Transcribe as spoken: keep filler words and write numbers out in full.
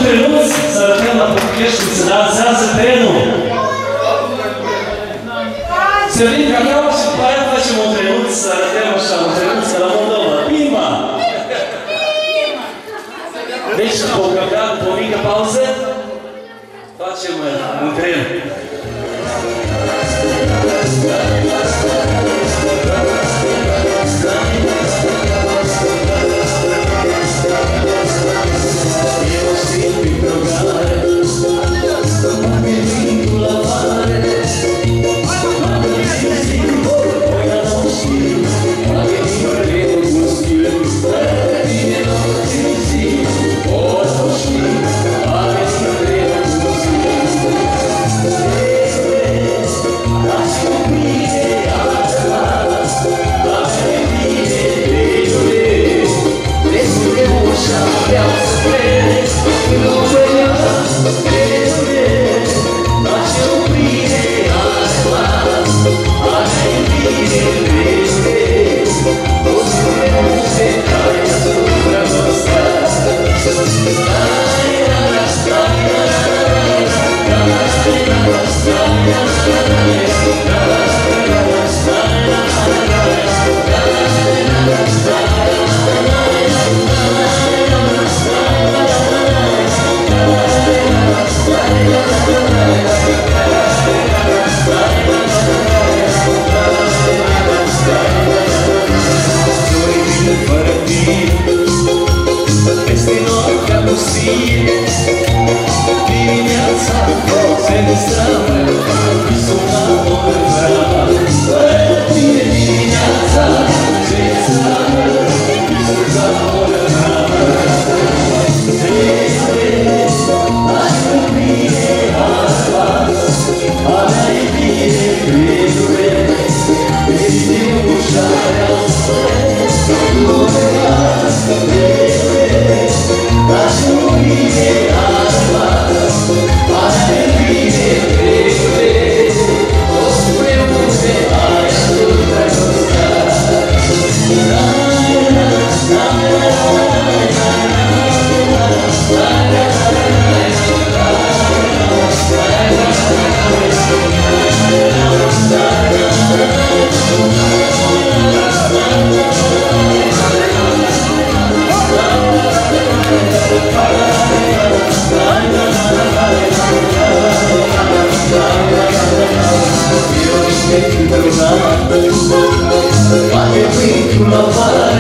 trenuț să arătăm la București cum se dansează trenul. Se ridică acolo și după aia facem un trenuț să arătăm așa, un trenuț ca la Moldova. Bimba! Deci, după o căpcat, după o mică pauză, facem un tren. Poate vântul la vale